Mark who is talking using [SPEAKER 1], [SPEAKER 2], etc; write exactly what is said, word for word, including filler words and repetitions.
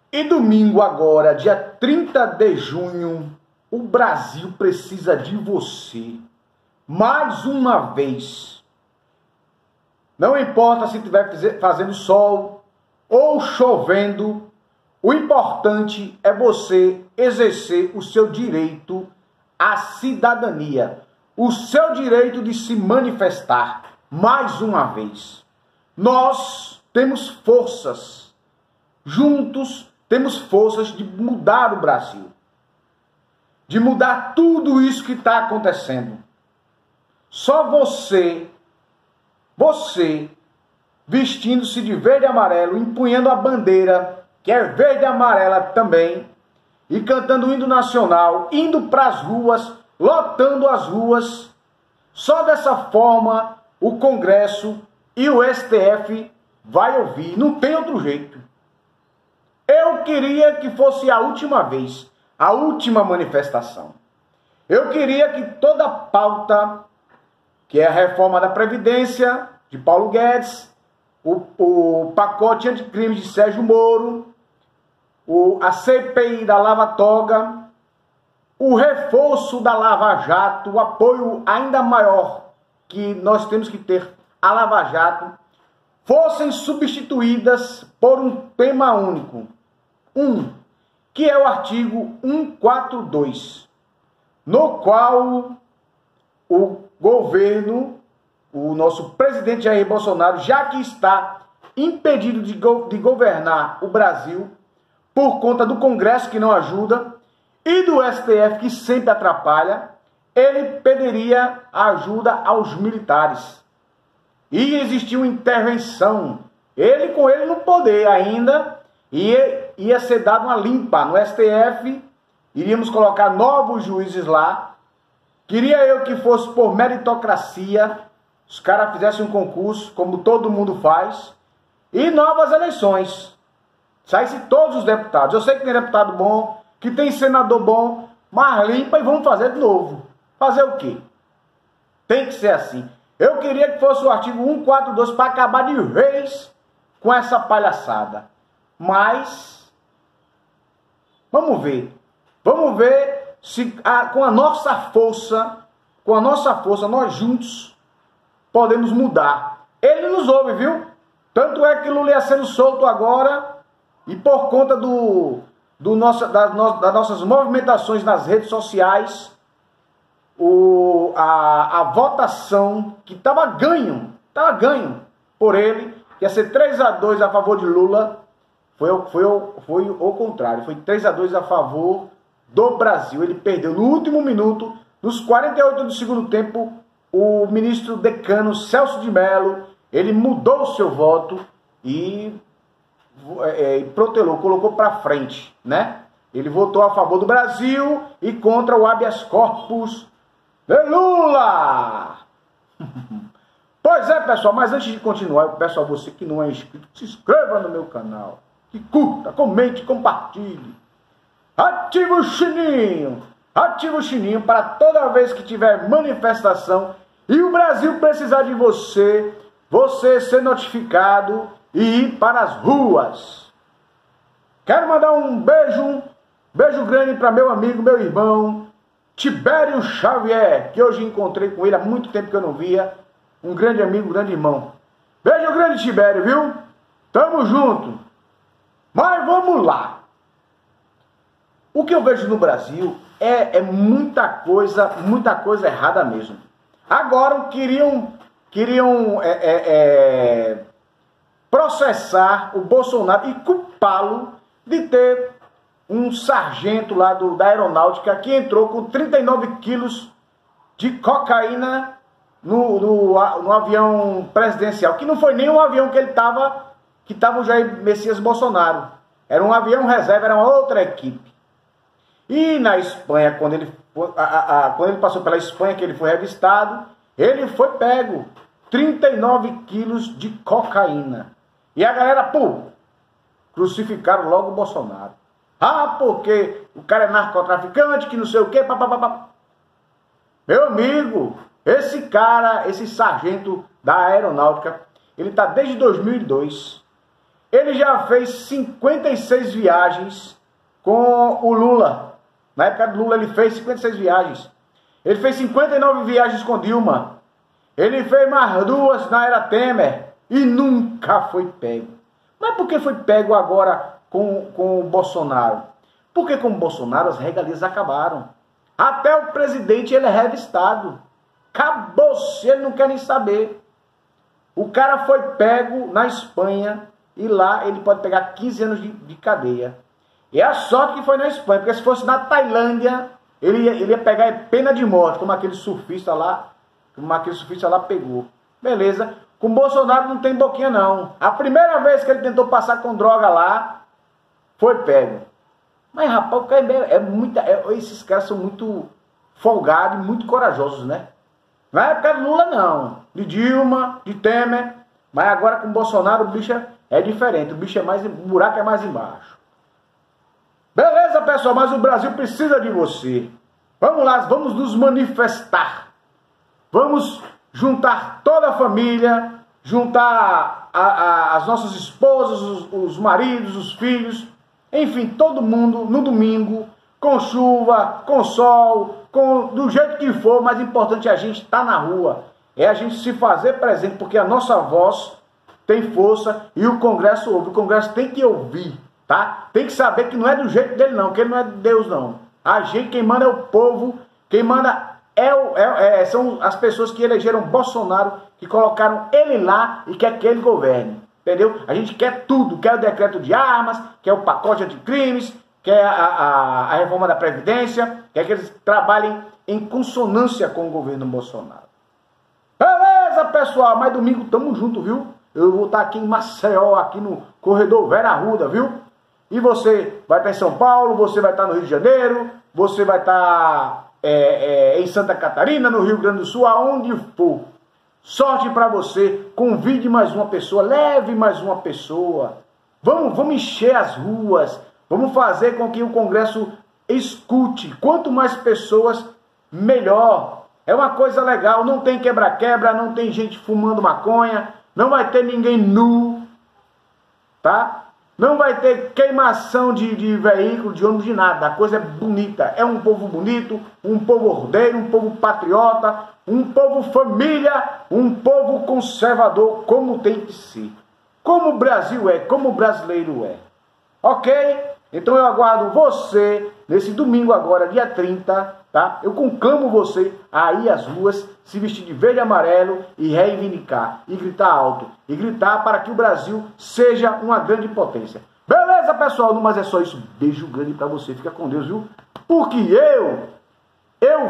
[SPEAKER 1] E domingo agora, dia trinta de junho, o Brasil precisa de você. Mais uma vez. Não importa se estiver fazendo sol ou chovendo, o importante é você exercer o seu direito à cidadania, o seu direito de se manifestar. Mais uma vez. Nós temos forças, juntos temos forças de mudar o Brasil, de mudar tudo isso que está acontecendo. Só você, você, vestindo-se de verde e amarelo, empunhando a bandeira, que é verde e amarela também, e cantando o hino nacional, indo para as ruas, lotando as ruas. Só dessa forma o Congresso e o S T F vai ouvir, não tem outro jeito. Eu queria que fosse a última vez, a última manifestação. Eu queria que toda a pauta, que é a reforma da Previdência, de Paulo Guedes, o, o pacote anticrime de Sérgio Moro, o, a C P I da Lava Toga, o reforço da Lava Jato, o apoio ainda maior que nós temos que ter à Lava Jato, fossem substituídas por um tema único. Um, que é o artigo cento e quarenta e dois, no qual o governo, o nosso presidente Jair Bolsonaro, já que está impedido de, go de governar o Brasil por conta do Congresso que não ajuda e do S T F que sempre atrapalha, ele pediria ajuda aos militares. Ia existir uma intervenção, ele com ele no poder ainda, ia, ia ser dada uma limpa no S T F, iríamos colocar novos juízes lá. Queria eu que fosse por meritocracia, os caras fizessem um concurso, como todo mundo faz, e novas eleições. Saísse todos os deputados. Eu sei que tem deputado bom, que tem senador bom, mas limpa e vamos fazer de novo. Fazer o quê? Tem que ser assim. Eu queria que fosse o artigo cento e quarenta e dois para acabar de vez com essa palhaçada. Mas, vamos ver. Vamos ver se a, com a nossa força, com a nossa força, nós juntos podemos mudar. Ele nos ouve, viu? Tanto é que Lula ia sendo solto agora e por conta do, do nossa, das, no, das nossas movimentações nas redes sociais, o, a, a votação que estava ganho, estava ganho por ele, que ia ser três a dois a favor de Lula, foi, foi, foi o contrário, foi três a dois a favor do Brasil. Ele perdeu no último minuto, nos quarenta e oito do segundo tempo, o ministro decano Celso de Mello, ele mudou o seu voto e é, protelou, colocou para frente, né? Ele votou a favor do Brasil e contra o habeas corpus de Lula. Pois é, pessoal, mas antes de continuar, eu peço a você que não é inscrito, que se inscreva no meu canal, que curta, comente, compartilhe, ative o sininho, ative o sininho para toda vez que tiver manifestação e o Brasil precisar de você, você ser notificado e ir para as ruas. Quero mandar um beijo, beijo grande para meu amigo, meu irmão, Tibério Xavier, que hoje encontrei com ele, há muito tempo que eu não via. Um grande amigo, um grande irmão. Beijo grande, Tibério, viu? Tamo junto. Mas vamos lá. O que eu vejo no Brasil é, é muita coisa, muita coisa errada mesmo. Agora queriam, queriam é, é, é, processar o Bolsonaro e culpá-lo de ter um sargento lá do, da aeronáutica que entrou com trinta e nove quilos de cocaína no, no, no avião presidencial, que não foi nem um avião que ele estava, que estava o Jair Messias Bolsonaro. Era um avião reserva, era uma outra equipe. E na Espanha, quando ele, a, a, a, quando ele passou pela Espanha, que ele foi revistado, ele foi pego trinta e nove quilos de cocaína. E a galera, pô, crucificaram logo o Bolsonaro. Ah, porque o cara é narcotraficante, que não sei o quê, papapá. Meu amigo, esse cara, esse sargento da aeronáutica, ele está desde dois mil e dois. ele já fez cinquenta e seis viagens com o Lula. Na época do Lula ele fez cinquenta e seis viagens. Ele fez cinquenta e nove viagens com Dilma. Ele fez mais duas na era Temer. E nunca foi pego. Mas por que foi pego agora com, com o Bolsonaro? Porque com o Bolsonaro as regalias acabaram. Até o presidente ele é revistado. Acabou-se, ele não quer nem saber. O cara foi pego na Espanha e lá ele pode pegar quinze anos de, de cadeia. E a sorte que foi na Espanha, porque se fosse na Tailândia, ele ia, ele ia pegar pena de morte, como aquele surfista lá, como aquele surfista lá pegou. Beleza? Com Bolsonaro não tem boquinha não. A primeira vez que ele tentou passar com droga lá, foi pego. Mas rapaz, o cara é, é muita, é, esses caras são muito folgados e muito corajosos, né? Na época do Lula não, de Dilma, de Temer, mas agora com Bolsonaro o bicho é, é diferente, o bicho é mais, o buraco é mais embaixo. Beleza, pessoal, mas o Brasil precisa de você. Vamos lá, vamos nos manifestar. Vamos juntar toda a família, juntar a, a, as nossas esposas, os, os maridos, os filhos, enfim, todo mundo no domingo, com chuva, com sol, com, do jeito que for, mas o importante é a gente estar na rua, é a gente se fazer presente, porque a nossa voz tem força e o Congresso ouve, o Congresso tem que ouvir, tá? Tem que saber que não é do jeito dele não, que ele não é de Deus não. A gente, quem manda é o povo, quem manda é, o, é, é são as pessoas que elegeram Bolsonaro, que colocaram ele lá e quer que ele governe, entendeu? A gente quer tudo, quer o decreto de armas, quer o pacote anticrimes, quer a, a, a reforma da Previdência, quer que eles trabalhem em consonância com o governo Bolsonaro. Beleza, pessoal? Mas domingo tamo junto, viu? Eu vou estar aqui em Maceió, aqui no corredor Vera Arruda, viu? E você vai estar em São Paulo, você vai estar no Rio de Janeiro, você vai estar é, é, em Santa Catarina, no Rio Grande do Sul, aonde for. Sorte para você, convide mais uma pessoa, leve mais uma pessoa. Vamos, vamos encher as ruas. Vamos fazer com que o Congresso escute. Quanto mais pessoas, melhor. É uma coisa legal. Não tem quebra-quebra, não tem gente fumando maconha, não vai ter ninguém nu, tá? Não vai ter queimação de, de veículo, de ônibus, de nada. A coisa é bonita. É um povo bonito, um povo ordeiro, um povo patriota, um povo família, um povo conservador, como tem que ser. Como o Brasil é, como o brasileiro é. Ok? Então eu aguardo você nesse domingo agora, dia trinta, tá? Eu conclamo você a ir às ruas, se vestir de verde e amarelo e reivindicar, e gritar alto, e gritar para que o Brasil seja uma grande potência. Beleza, pessoal? Não, mas é só isso. Beijo grande para você. Fica com Deus, viu? Porque eu, eu